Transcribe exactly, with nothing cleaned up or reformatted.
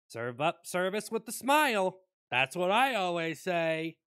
Serve up service with a smile. That's what I always say.